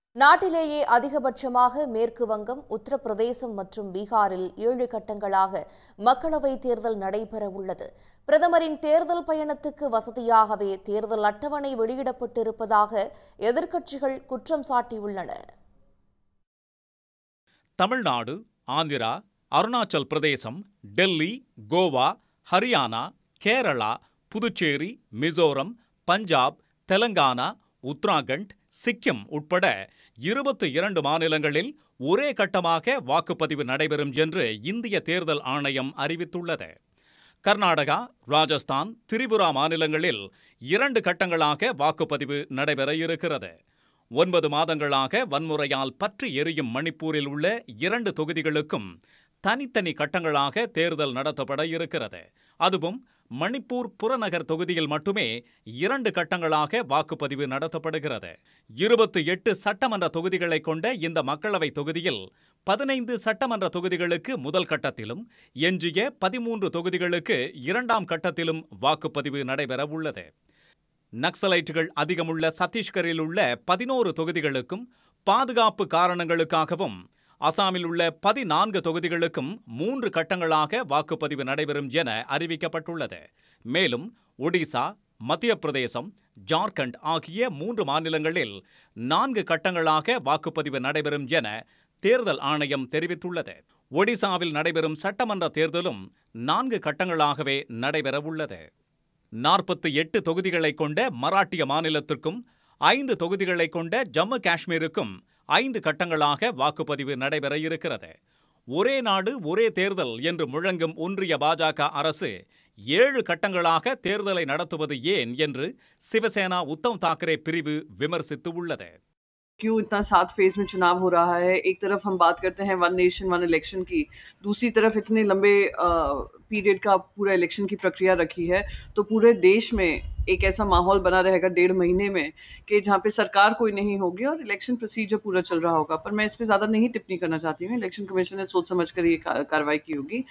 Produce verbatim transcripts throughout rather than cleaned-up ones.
நாட்டிலேயே அதிகபட்சமாக மேற்கு வங்கம், உத்தரப்பிரதேசம் மற்றும் பீகாரில் ஏழு கட்டங்களாக மக்களவைத் தேர்தல் நடைபெறவுள்ளது. பிரதமரின் தேர்தல் பயணத்துக்கு வசதியாகவே தேர்தல் அட்டவணை வெளியிடப்பட்டிருப்பதாக எதிர்க்கட்சிகள் குற்றம் சாட்டியுள்ளன. தமிழ்நாடு, ஆந்திரா, அருணாச்சல் பிரதேசம், டெல்லி, கோவா, ஹரியானா, கேரளா, புதுச்சேரி, மிசோரம், பஞ்சாப், தெலங்கானா, உத்தராகண்ட், சிக்கிம் உட்பட இருபத்தி இரண்டு மாநிலங்களில் ஒரே கட்டமாக வாக்குப்பதிவு நடைபெறும் என்று இந்திய தேர்தல் ஆணையம் அறிவித்துள்ளது. கர்நாடகா, ராஜஸ்தான், திரிபுரா மாநிலங்களில் இரண்டு கட்டங்களாக வாக்குப்பதிவு நடைபெற இருக்கிறது. ஒன்பது மாதங்களாக வன்முறையால் பற்றி எரியும் மணிப்பூரில் உள்ள இரண்டு தொகுதிகளுக்கும் தனித்தனி கட்டங்களாக தேர்தல் நடத்தப்பட இருக்கிறது. அதுவும் மணிப்பூர் புறநகர் தொகுதியில் மட்டுமே இரண்டு கட்டங்களாக வாக்குப்பதிவு நடத்தப்படுகிறது. இருபத்தி எட்டு சட்டமன்ற தொகுதிகளை கொண்ட இந்த மக்களவை தொகுதியில் பதினைந்து சட்டமன்ற தொகுதிகளுக்கு முதல் கட்டத்திலும் எஞ்சிய பதிமூன்று தொகுதிகளுக்கு இரண்டாம் கட்டத்திலும் வாக்குப்பதிவு நடைபெற உள்ளது. நக்சலைட்டுகள் அதிகமுள்ள சத்தீஸ்கரில் உள்ள பதினோரு தொகுதிகளுக்கும் பாதுகாப்பு காரணங்களுக்காகவும் அசாமில் உள்ள பதினான்கு தொகுதிகளுக்கும் மூன்று கட்டங்களாக வாக்குப்பதிவு நடைபெறும் என அறிவிக்கப்பட்டுள்ளது. மேலும் ஒடிசா, மத்திய பிரதேசம், ஜார்க்கண்ட் ஆகிய மூன்று மாநிலங்களில் நான்கு கட்டங்களாக வாக்குப்பதிவு நடைபெறும் என தேர்தல் ஆணையம் தெரிவித்துள்ளது. ஒடிசாவில் நடைபெறும் சட்டமன்ற தேர்தலும் நான்கு கட்டங்களாகவே நடைபெறவுள்ளது. நாற்பத்தி எட்டு தொகுதிகளை கொண்ட மராட்டிய மாநிலத்திற்கும் ஐந்து தொகுதிகளை கொண்ட ஜம்மு காஷ்மீருக்கும் ஐந்து கட்டங்களாக வாக்குப்பதிவு நடைபெற இருக்கிறது. ஒரே நாடு ஒரே தேர்தல் என்று முழங்கும் ஒன்றிய பாஜக அரசு ஏழு கட்டங்களாக தேர்தலை நடத்துவது ஏன் என்று சிவசேனா உத்தவ் தாக்கரே பிரிவு விமர்சித்து உள்ளது. क्यों इतना सात फेज में चुनाव हो रहा है? एक तरफ हम बात करते हैं वन नेशन वन इलेक्शन की, दूसरी तरफ इतने लंबे पीरियड का पूरा इलेक्शन की प्रक्रिया रखी है, तो पूरे देश में एक ऐसा माहौल बना रहेगा डेढ़ महीने में कि जहाँ पे सरकार कोई नहीं होगी और इलेक्शन प्रोसीजर पूरा चल रहा होगा. पर मैं इस पे ज्यादा नहीं टिप्पणी करना चाहती हूँ. इलेक्शन कमीशन ने सोच समझ कर ये कार्रवाई की होगी.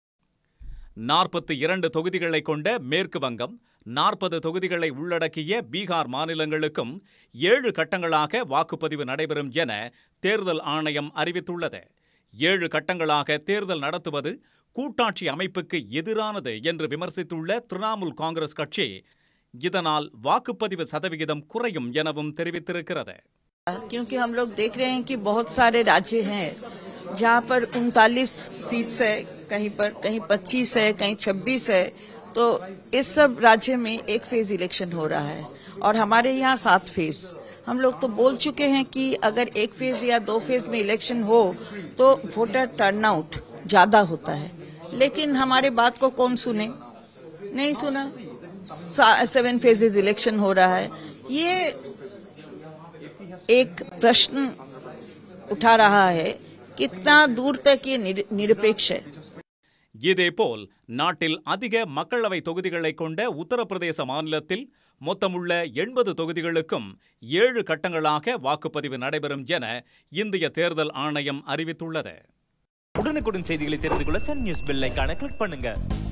நாற்பத்தி இரண்டு தொகுதிகளை கொண்ட மேற்கு வங்கம், நாற்பது தொகுதிகளை உள்ளடக்கிய பீகார் மாநிலங்களுக்கும் ஏழு கட்டங்களாக வாக்குப்பதிவு நடைபெறும் என தேர்தல் ஆணையம் அறிவித்துள்ளது. ஏழு கட்டங்களாக தேர்தல் நடத்துவது கூட்டாட்சி அமைப்புக்கு எதிரானது என்று விமர்சித்துள்ள திரிணாமுல் காங்கிரஸ் கட்சி இதனால் வாக்குப்பதிவு சதவிகிதம் குறையும் எனவும் தெரிவித்திருக்கிறது. क्योंकि हम लोग देख रहे हैं कि बहुत सारे राज्य हैं जहाँ पर उनतालीस सीट है, कहीं पर कहीं पच्चीस है, कहीं छब्बीस है. तो इस सब राज्य में एक फेज इलेक्शन हो रहा है और हमारे यहाँ सात फेज. हम लोग तो बोल चुके हैं कि अगर एक फेज या दो फेज में इलेक्शन हो तो वोटर टर्नआउट ज्यादा होता है, लेकिन हमारे बात को कौन सुने? नहीं सुना. सेवन फेजेस इलेक्शन हो रहा है. ये एक प्रश्न उठा रहा है कितना दूर तक ये निरपेक्ष है. இதேபோல் நாட்டில் அதிக மக்களவை தொகுதிகளை கொண்ட உத்தரப்பிரதேச மாநிலத்தில் மொத்தமுள்ள எண்பது தொகுதிகளுக்கும் ஏழு கட்டங்களாக வாக்குப்பதிவு நடைபெறும் என இந்திய தேர்தல் ஆணையம் அறிவித்துள்ளது. உடனுக்குடன் செய்திகளை தெரிந்து கொள்ள சன் நியூஸ் பெல் ஐகானை கிளிக் பண்ணுங்க.